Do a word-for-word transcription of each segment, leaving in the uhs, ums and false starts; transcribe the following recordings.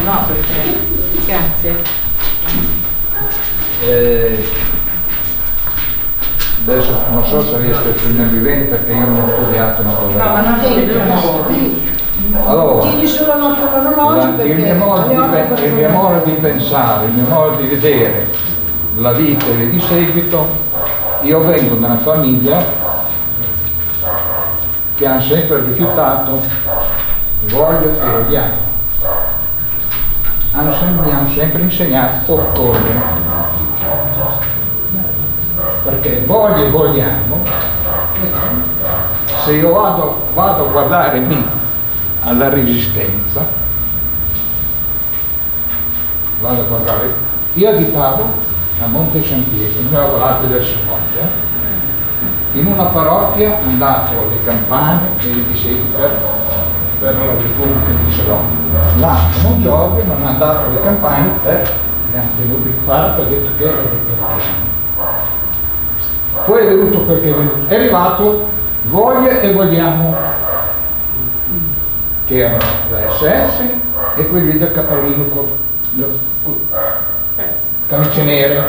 no, perché... Grazie. Eh, adesso non so se riesco a esprimermi bene perché io non ho studiato una cosa. No, ma non sei allora, tieni solo il nostro orologio la, il, mio modo di, il mio modo di pensare, il mio modo di vedere la vita e di seguito, io vengo da una famiglia che ha sempre rifiutato voglio e vogliamo. Hanno sempre, mi hanno sempre insegnato occorre, perché voglio e vogliamo, se io vado, vado a guardare me alla Resistenza, vado a guardare, io abitavo a Monte San Pietro, nella Vallata del Samoggia, in una parrocchia andato alle campane e i disegni per, per la Repubblica di Salone. Là, Mon Giorgio non è andato alle campane per li hanno tenuti in parte, ha detto che era ripartiamo. Poi è venuto perché è venuto, è arrivato voglia e vogliamo, che erano la S S e quelli del cappellino con camicie nere.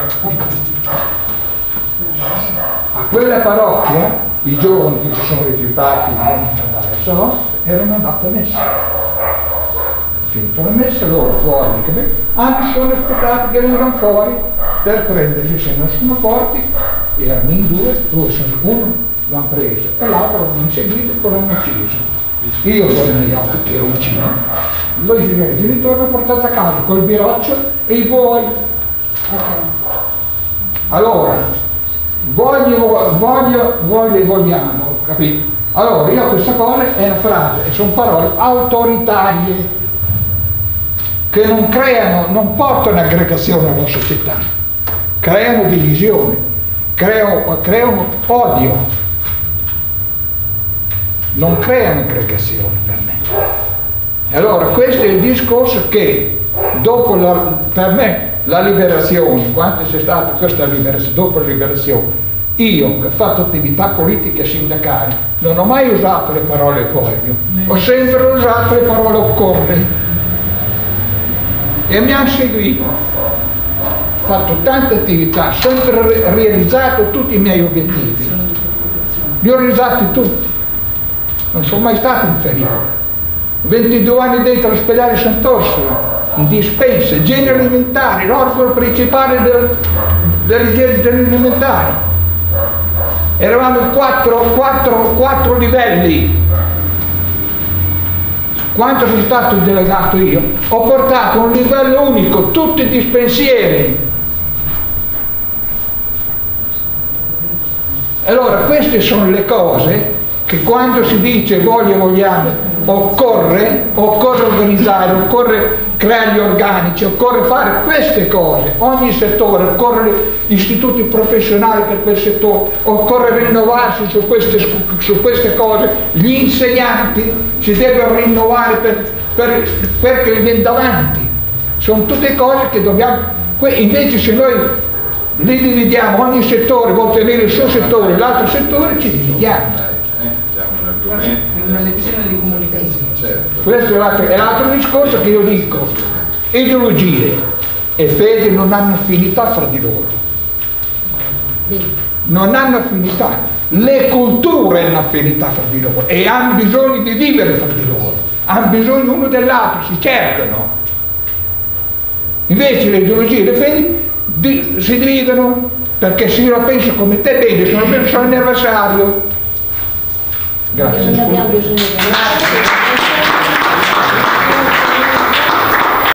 A quella parrocchia i giovani che si sono rifiutati di andare a Salò erano andati a messa. Finito la messa, loro fuori che anche sono aspettati che vengano fuori per prenderli, se non sono forti, erano in due, due sono uno l'hanno preso e l'altro l'hanno inseguito e poi l'hanno ucciso. Io poi negli occhi che ero ucciso, lui il genitore l'ha portato a casa col biroccio e i buoi. Allora, voglio, voglio, voglio e vogliamo, capito? Allora, io questa cosa è una frase, e sono parole autoritarie che non creano, non portano aggregazione alla società, creano divisione, creano, creano odio, non creano aggregazione per me. E allora questo è il discorso che dopo la, per me la liberazione, quanto sia stata questa liberazione, dopo la liberazione, io che ho fatto attività politiche sindacali non ho mai usato le parole voglio, ho sempre usato le parole occorre e mi hanno seguito, ho fatto tante attività, ho sempre realizzato tutti i miei obiettivi, li ho realizzati tutti, non sono mai stato inferiore. ventidue anni dentro l'ospedale Sant'Orsola, in dispense, generi alimentari, l'organo principale del, delle generi alimentari. Eravamo in quattro, quattro, quattro livelli. Quando sono stato delegato io, ho portato un livello unico, tutti i dispensieri. Allora, queste sono le cose che quando si dice voglio e vogliamo, occorre, occorre organizzare, occorre creare gli organici, occorre fare queste cose, ogni settore, occorre gli istituti professionali per quel settore, occorre rinnovarsi su queste, su queste cose, gli insegnanti si devono rinnovare per, per, perché viene davanti, sono tutte cose che dobbiamo, invece se noi li dividiamo, ogni settore vuol tenere il suo settore, l'altro settore ci dividiamo. È una decisione di comunicazione. Certo. Questo è l'altro, è l'altro discorso che io dico. Ideologie e fede non hanno affinità fra di loro. Non hanno affinità. Le culture hanno affinità fra di loro e hanno bisogno di vivere fra di loro. Hanno bisogno l'uno dell'altro, si cercano. Invece le ideologie e le fedi di, si dividono perché se io la penso come te bene, se non penso all'avversario. Grazie. Non abbiamo bisogno di